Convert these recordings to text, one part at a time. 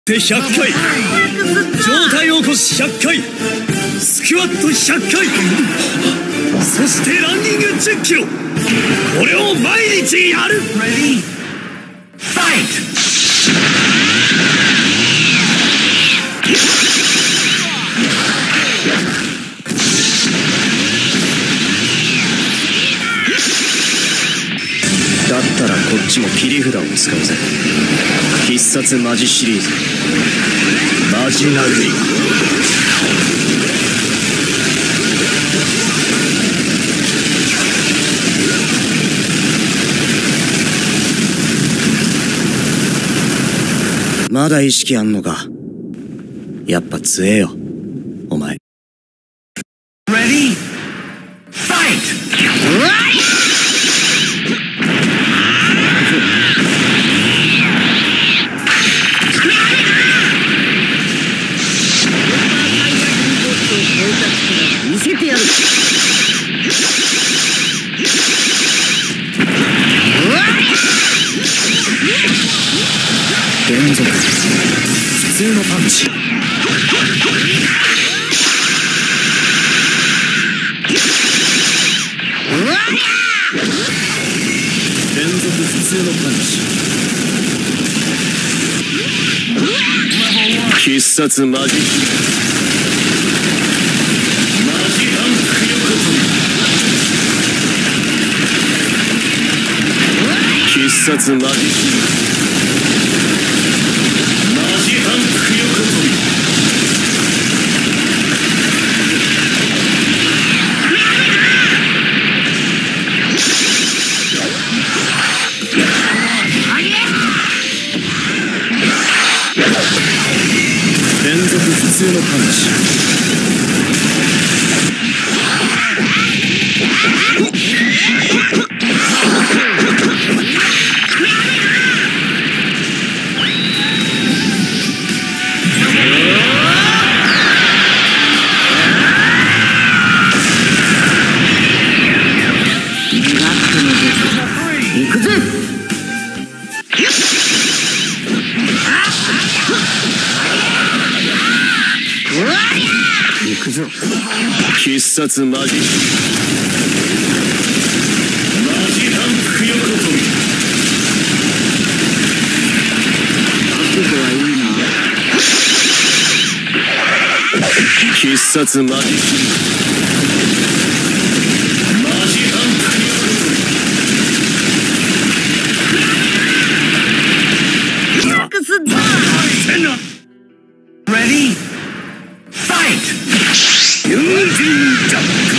で100回、上体起こし100回、スクワット100回、そしてランニング10キロ。これを毎日やる。Ready? Fight! だったらこっちも切り札を使うぜ。必殺マジシリーズ、マジ殴り。まだ意識あんのか。やっぱ強えよお前。 Ready? Fight! 見せてやる。連続普通のパンチ。連続普通のパンチ。必殺マジ必殺マジマジ反復横跳び。連続普通のパンチ。行くぜ。行くぞ。必殺マジ反復横跳び。覚悟はいいな。必殺マジReady? Fight! 友人ジャンプ。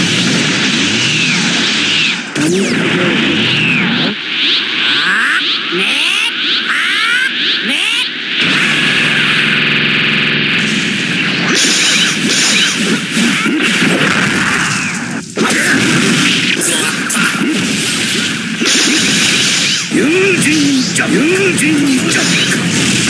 友人ジャンプ。友人ジャンプ。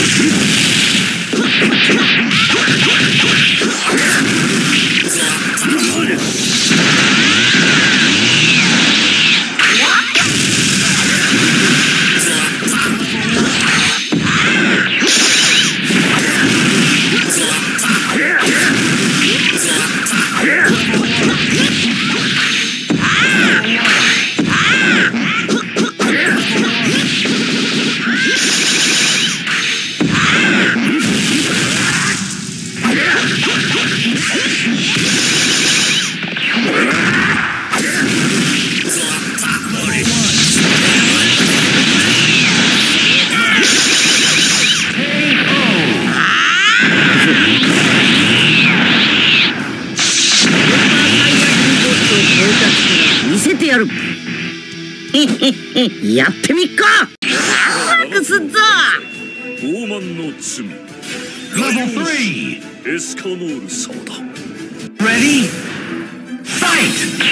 見せてやる。やってみっか。ワクすっぞ。傲慢の罪。Level 3。エスカノール様だ。Ready? Fight!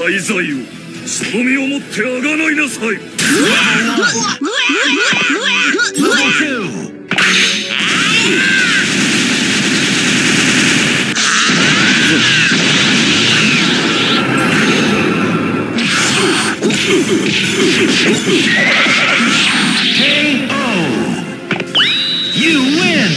大罪をしとみをもってあがないなさい。 You win!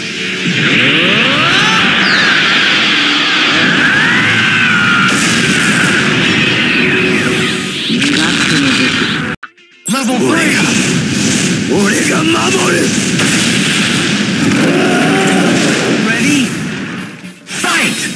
俺が守る。 Ready? Fight!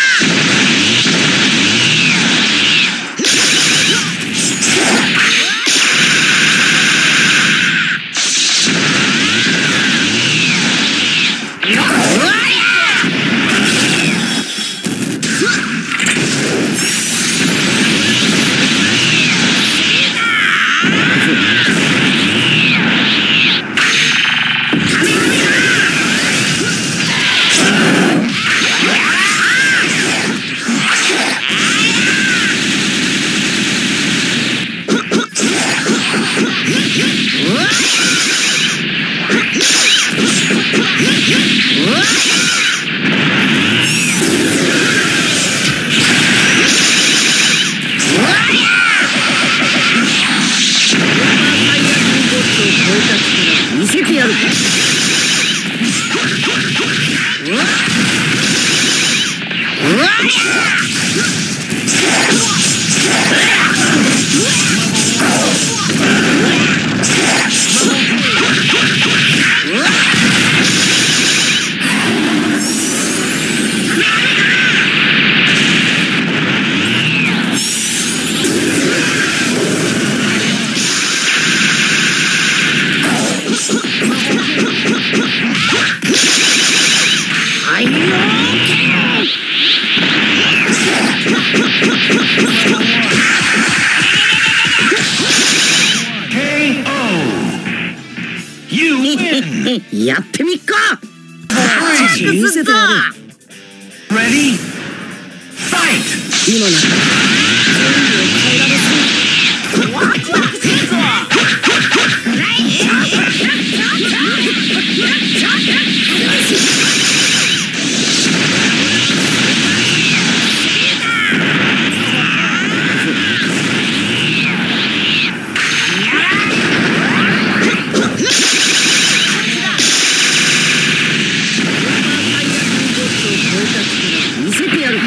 見せてやる。やってみっか。見せてやる。Ready? Fight! 今なら全部を変えられそう。ワクワクするぞ。見せてやる。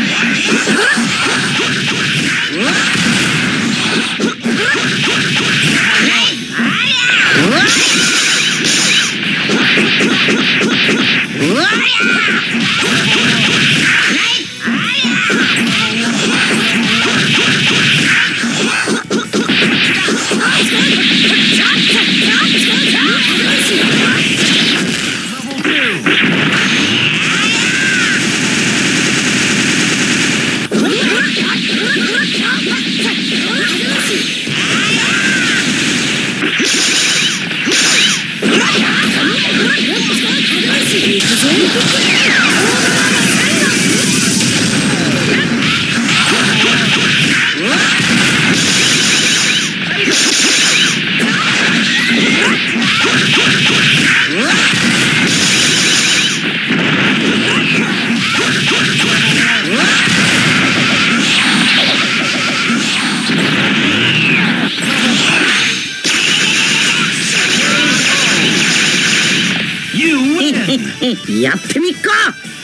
やってみっか。